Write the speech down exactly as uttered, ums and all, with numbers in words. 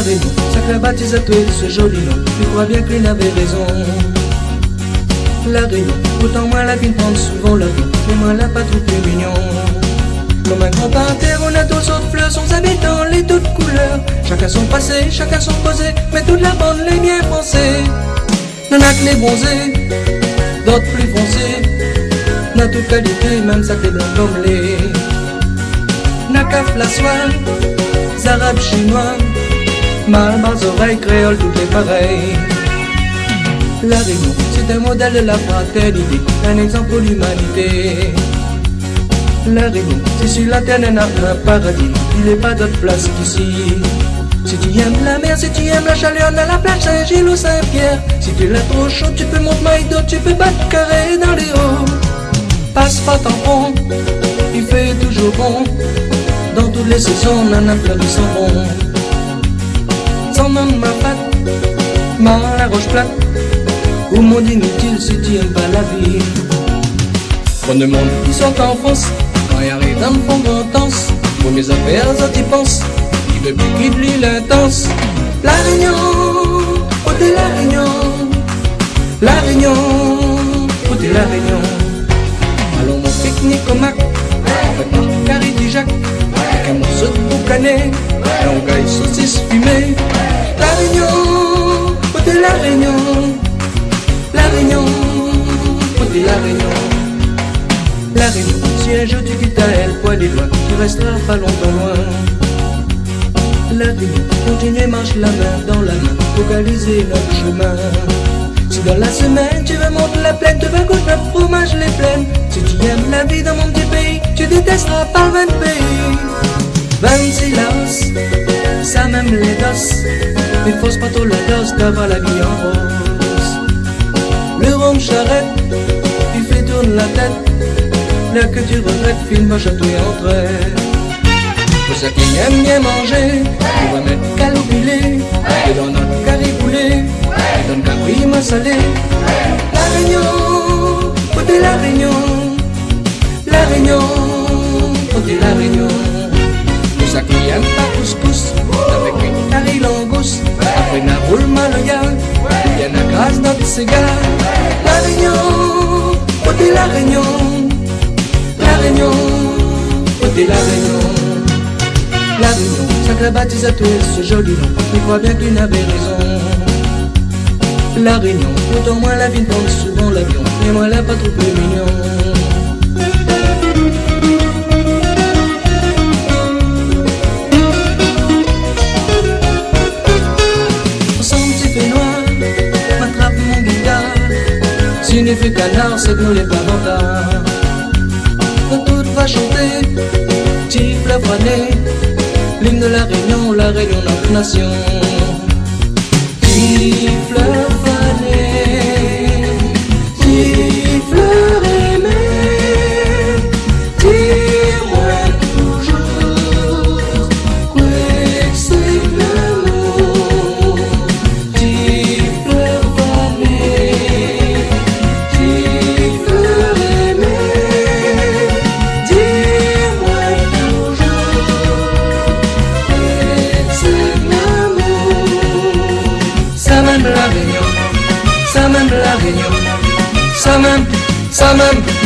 Réunion, sacré baptise à toi ce joli nom. Tu crois bien qu'il avait raison. La Réunion, autant moi la ville prendre souvent l'avion, mais moi la pas trop plus mignon. Comme un grand panthère, on a tous autres fleurs, sans habitants, les toutes couleurs. Chacun son passé, chacun son posé, mais toute la bande les bien pensés. N'en a que les bronzés, d'autres plus foncés. N'a toute qualité, même sacré blanc comme les. N'a qu'à la soie, arabes, chinois, malbars, oreilles, créoles, tout est pareil. La Réunion, c'est un modèle de la fraternité, un exemple pour l'humanité. La Réunion, c'est sur la terre d'un un paradis, il n'est pas d'autre place qu'ici. Si tu aimes la mer, si tu aimes la chaleur, dans la plage Saint-Gilles ou Saint-Pierre. Si tu l'as trop chaud, tu peux monter maïdo, tu peux battre carré dans les hauts. Passe pas tampon, il fait toujours bon. Dans toutes les saisons, on en a plein de son bon. Sans même ma patte, ma la roche plate. Au monde inutile si tu aimes pas la vie. Pour le monde qui sont en France, quand il arrive dans le fond d'intense, pour mes affaires, ça t'y pense. Il veut plus qu'il lit l'intense. La Réunion, côté la Réunion. La Réunion, côté la Réunion. Allons mon pique-nique au Mac, on fait par Carré du Jacques, avec un morceau de boucané, et on gagne saucisse fumée. La Réunion, côté la Réunion. La Réunion, côté la Réunion. La Réunion, si un jour tu quittes à elle, poil et loin, tu resteras pas longtemps loin. La Réunion, continue, marche la main dans la main, focaliser notre chemin. Si dans la semaine tu veux monter la plaine, tu veux goûter notre fromage les plaines. Si tu aimes la vie dans mon petit pays, tu détesteras pas vingt pays. vingt-six las, ça même les gosses, mais force pas trop la dose d'avoir la vie en rose. Le rhum charrette, il fait tourner la tête. Là que tu regrettes, film va chatouiller entre elles. Pour ceux qui aiment bien manger, on va mettre calopilé, et dans notre cariboulé, et dans le cabrima salé. La Réunion, côté la Réunion. La Réunion, côté la Réunion. Pour ceux qui aiment pas couscous, avec une carré langouste, après une roule maloya, il y en a grâce notre cigare. La Réunion, côté la Réunion. La Réunion, côté la Réunion. La Réunion, sacré baptise à toi ce joli nom, il croit bien qu'il avait raison. La Réunion, autant moins la ville prend souvent l'avion, mais moi là pas trop plus mignon. Ensemble tu fais noir, m'attrape mon guitare, signifie canard, c'est que nous les pas vantards. Tout va chanter, petit fleuve fané, l'hymne de la Réunion, la Réunion notre nation. Petit fleuve fané, petit fleur aimé, dis-moi toujours, quoi c'est l'amour. Petit fleuve fané, petit fleur aimé. Ça même, ça même, ça même.